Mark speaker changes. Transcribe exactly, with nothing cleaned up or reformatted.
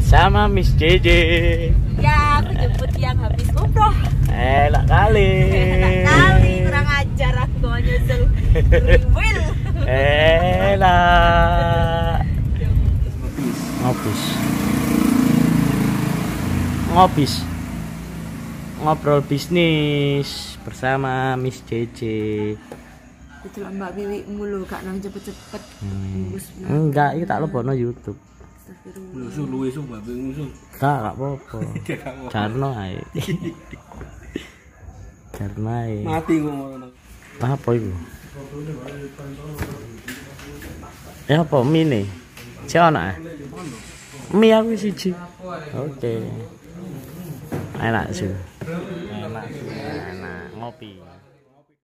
Speaker 1: bersama Miss J J.
Speaker 2: Ya, aku jemput yang habis umroh.
Speaker 1: Enak kali.
Speaker 2: Enak kali, kurang ajar aku mau nyusul wheel.
Speaker 1: Enak. Ngobis. Ngobis. Ngobrol bisnis bersama Miss J J.
Speaker 2: Itu lah Mbak Biwi mulu gak nang cepet-cepet.
Speaker 1: Hmm. Enggak, iki tak lebono YouTube.
Speaker 3: Musuh luwe su Mbak Biwi musuh.
Speaker 1: Gak, gak apa-apa. Jarno ae. Jarno ae.
Speaker 3: Mati kok ngono.
Speaker 1: Apa iku? Ya apa mie nih? Si ana. Mie aku siji. Oke. Enak sih. Enak, enak ngopi.